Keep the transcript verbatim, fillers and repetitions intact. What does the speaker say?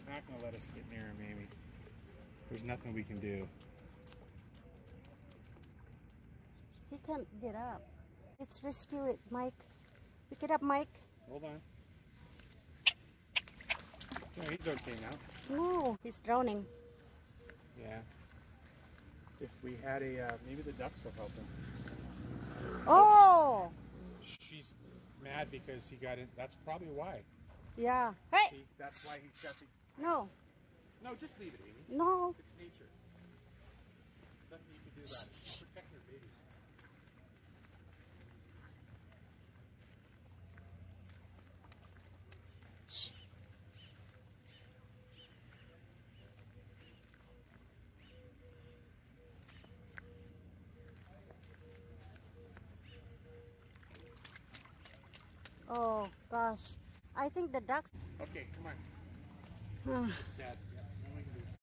not going to let us get near him, Amy. There's nothing we can do. He can't get up. Let's rescue it, Mike. Pick it up, Mike. Hold on. Yeah, he's okay now. No, he's drowning. Yeah. If we had a, uh, maybe the ducks will help him. Oh! She's mad because he got in. That's probably why. Yeah. Hey! See, that's why he's got the... No. No, just leave it, Amy. No. It's nature. Nothing you can do about it. She's protecting her babies. Oh, gosh. I think the ducks... Okay, come on. Uh, It's sad.